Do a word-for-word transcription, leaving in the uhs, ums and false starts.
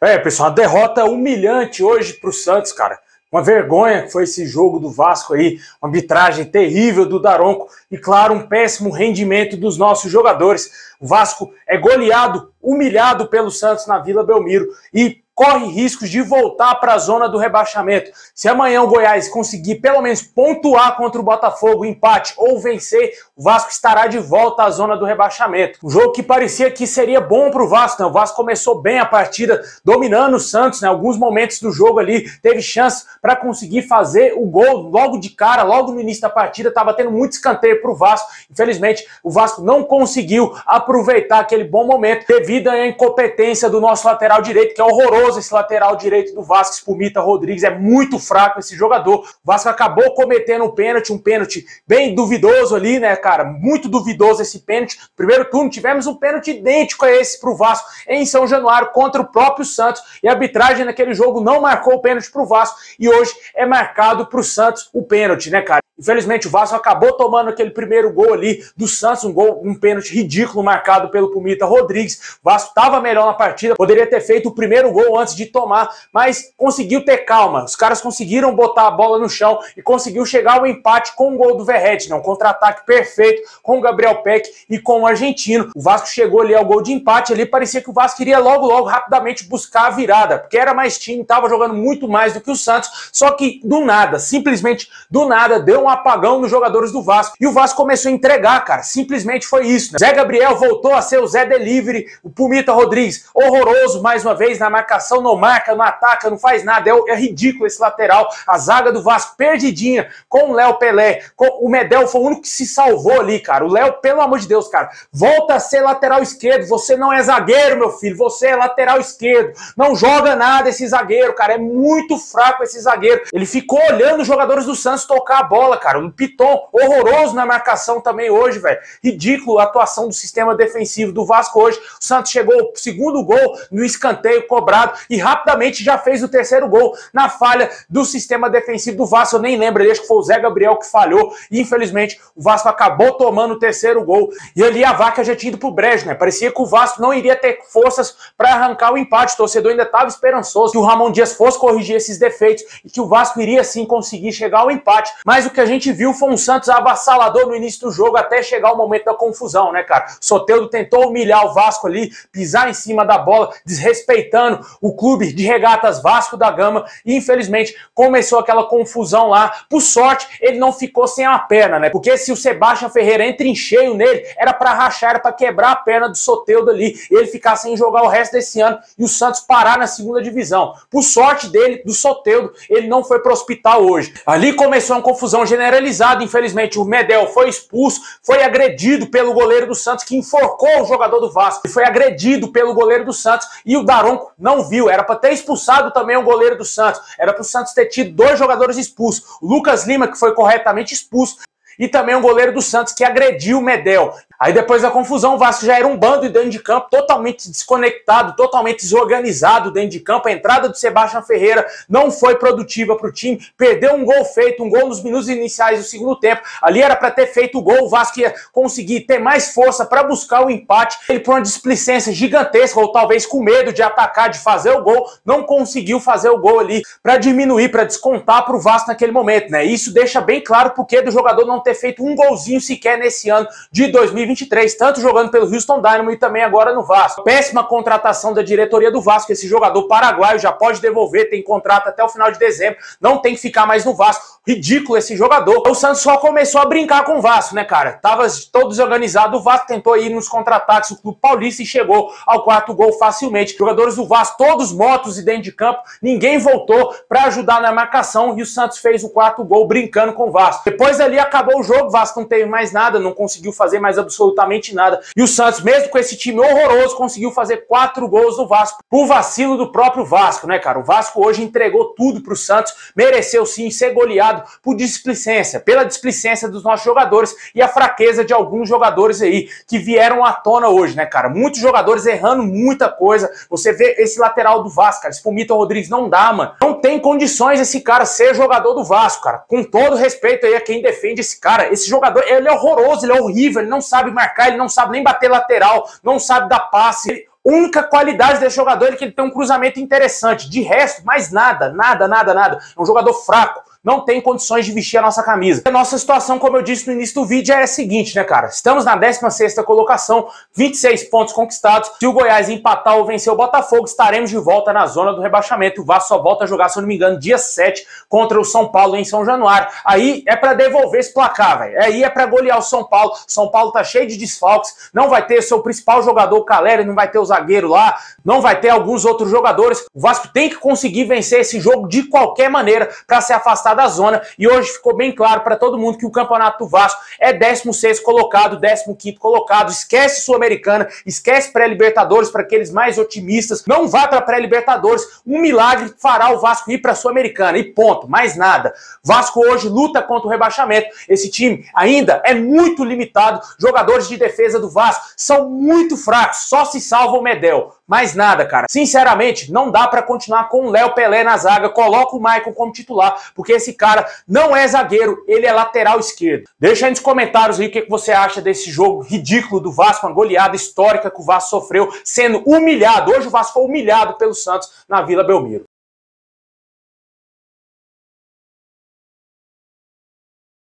É, pessoal, uma derrota humilhante hoje pro Santos, cara. Uma vergonha que foi esse jogo do Vasco aí, uma arbitragem terrível do Daronco e, claro, um péssimo rendimento dos nossos jogadores. O Vasco é goleado, humilhado pelo Santos na Vila Belmiro e corre riscos de voltar para a zona do rebaixamento. Se amanhã o Goiás conseguir pelo menos pontuar contra o Botafogo, empate ou vencer, o Vasco estará de volta à zona do rebaixamento. Um jogo que parecia que seria bom para o Vasco, né? O Vasco começou bem a partida, dominando o Santos, né? Alguns momentos do jogo ali, teve chance para conseguir fazer o gol logo de cara, logo no início da partida, estava tendo muito escanteio para o Vasco. Infelizmente, o Vasco não conseguiu aproveitar aquele bom momento devido à incompetência do nosso lateral direito, que é horroroso. Esse lateral direito do Vasco, Spumita Rodrigues, é muito fraco esse jogador. O Vasco acabou cometendo um pênalti, um pênalti bem duvidoso ali, né, cara? Muito duvidoso esse pênalti. Primeiro turno tivemos um pênalti idêntico a esse pro Vasco em São Januário contra o próprio Santos. E a arbitragem naquele jogo não marcou o pênalti pro Vasco e hoje é marcado pro Santos o pênalti, né, cara? Infelizmente o Vasco acabou tomando aquele primeiro gol ali do Santos, um gol, um pênalti ridículo marcado pelo Spumita Rodrigues. O Vasco estava melhor na partida, poderia ter feito o primeiro gol antes de tomar, mas conseguiu ter calma. Os caras conseguiram botar a bola no chão e conseguiu chegar ao empate com o gol do Verratti, né? Um contra-ataque perfeito com o Gabriel Peck e com o argentino. O Vasco chegou ali ao gol de empate, ali parecia que o Vasco iria logo, logo, rapidamente buscar a virada, porque era mais time, estava jogando muito mais do que o Santos, só que do nada, simplesmente do nada, deu um apagão nos jogadores do Vasco e o Vasco começou a entregar, cara. Simplesmente foi isso, né? Zé Gabriel voltou a ser o Zé Delivery, o Spumita Rodrigues, horroroso mais uma vez na marcação, não marca, não ataca, não faz nada, é, é ridículo esse lateral. A zaga do Vasco perdidinha com o Léo Pelé, com o Medel foi o único que se salvou ali, cara. O Léo, pelo amor de Deus, cara, volta a ser lateral esquerdo. Você não é zagueiro, meu filho, você é lateral esquerdo. Não joga nada esse zagueiro, cara, é muito fraco esse zagueiro. Ele ficou olhando os jogadores do Santos tocar a bola, cara. Um Piton horroroso na marcação também hoje, velho. Ridículo a atuação do sistema defensivo do Vasco hoje. O Santos chegou ao segundo gol no escanteio cobrado e rapidamente já fez o terceiro gol na falha do sistema defensivo do Vasco. Eu nem lembro, acho que foi o Zé Gabriel que falhou e infelizmente o Vasco acabou tomando o terceiro gol e ali a vaca já tinha ido pro brejo, né? Parecia que o Vasco não iria ter forças para arrancar o empate. O torcedor ainda estava esperançoso que o Ramon Dias fosse corrigir esses defeitos e que o Vasco iria sim conseguir chegar ao empate, mas o que a gente viu foi um Santos avassalador no início do jogo até chegar o momento da confusão, né, cara? Soteldo tentou humilhar o Vasco ali, pisar em cima da bola, desrespeitando o clube de regatas Vasco da Gama e infelizmente começou aquela confusão lá. Por sorte, ele não ficou sem a perna, né? Porque se o Sebastião Ferreira entra em cheio nele, era pra rachar, era pra quebrar a perna do Soteldo ali e ele ficar sem jogar o resto desse ano e o Santos parar na segunda divisão. Por sorte dele, do Soteldo, ele não foi pro hospital hoje. Ali começou uma confusão generalizada, infelizmente o Medel foi expulso, foi agredido pelo goleiro do Santos que enforcou o jogador do Vasco. Ele foi agredido pelo goleiro do Santos e o Daronco não viu. Era para ter expulsado também o goleiro do Santos. Era para o Santos ter tido dois jogadores expulsos. O Lucas Lima, que foi corretamente expulso, e também o goleiro do Santos que agrediu o Medel. Aí depois da confusão, o Vasco já era um bando dentro de campo, totalmente desconectado, totalmente desorganizado dentro de campo. A entrada do Sebastião Ferreira não foi produtiva para o time, perdeu um gol feito, um gol nos minutos iniciais do segundo tempo. Ali era para ter feito o gol, o Vasco ia conseguir ter mais força para buscar o empate. Ele, por uma displicência gigantesca, ou talvez com medo de atacar, de fazer o gol, não conseguiu fazer o gol ali para diminuir, para descontar para o Vasco naquele momento, né? Isso deixa bem claro porque do jogador não ter feito um golzinho sequer nesse ano de dois mil e vinte e três, tanto jogando pelo Houston Dynamo e também agora no Vasco. Péssima contratação da diretoria do Vasco. Esse jogador paraguaio já pode devolver, tem contrato até o final de dezembro, não tem que ficar mais no Vasco. Ridículo esse jogador. O Santos só começou a brincar com o Vasco, né, cara? Tava todo desorganizado, o Vasco tentou ir nos contra-ataques do Clube Paulista e chegou ao quarto gol facilmente. Jogadores do Vasco, todos mortos e dentro de campo, ninguém voltou para ajudar na marcação e o Santos fez o quarto gol brincando com o Vasco. Depois ali acabou o jogo, o Vasco não teve mais nada, não conseguiu fazer mais absolutamente nada. E o Santos, mesmo com esse time horroroso, conseguiu fazer quatro gols do Vasco por vacilo do próprio Vasco, né, cara? O Vasco hoje entregou tudo pro Santos, mereceu sim ser goleado por displicência, pela displicência dos nossos jogadores e a fraqueza de alguns jogadores aí que vieram à tona hoje, né, cara? Muitos jogadores errando muita coisa. Você vê esse lateral do Vasco, cara, esse Spumita Rodrigues, não dá, mano. Não tem condições esse cara ser jogador do Vasco, cara. Com todo respeito aí a quem defende esse cara, esse jogador, ele é horroroso, ele é horrível, ele não sabe marcar, ele não sabe nem bater lateral, não sabe dar passe. Ele... única qualidade desse jogador é que ele tem um cruzamento interessante. De resto, mais nada, nada, nada, nada. É um jogador fraco. Não tem condições de vestir a nossa camisa. A nossa situação, como eu disse no início do vídeo, é a seguinte, né, cara? Estamos na décima sexta colocação, vinte e seis pontos conquistados. Se o Goiás empatar ou vencer o Botafogo, estaremos de volta na zona do rebaixamento. O Vasco só volta a jogar, se eu não me engano, dia sete contra o São Paulo em São Januário. Aí é pra devolver esse placar, velho. Aí é pra golear o São Paulo. São Paulo tá cheio de desfalques. Não vai ter seu principal jogador, o Caleri, não vai ter o zagueiro lá. Não vai ter alguns outros jogadores. O Vasco tem que conseguir vencer esse jogo de qualquer maneira pra se afastar da zona, e hoje ficou bem claro para todo mundo que o campeonato do Vasco é décimo sexto colocado, décimo quinto colocado, esquece Sul-Americana, esquece pré-Libertadores para aqueles mais otimistas, não vá para pré-Libertadores, um milagre fará o Vasco ir para a Sul-Americana, e ponto, mais nada. Vasco hoje luta contra o rebaixamento, esse time ainda é muito limitado, jogadores de defesa do Vasco são muito fracos, só se salva o Medel. Mais nada, cara. Sinceramente, não dá pra continuar com o Léo Pelé na zaga. Coloca o Maicon como titular, porque esse cara não é zagueiro, ele é lateral esquerdo. Deixa aí nos comentários aí o que você acha desse jogo ridículo do Vasco, uma goleada histórica que o Vasco sofreu, sendo humilhado. Hoje o Vasco foi humilhado pelo Santos na Vila Belmiro.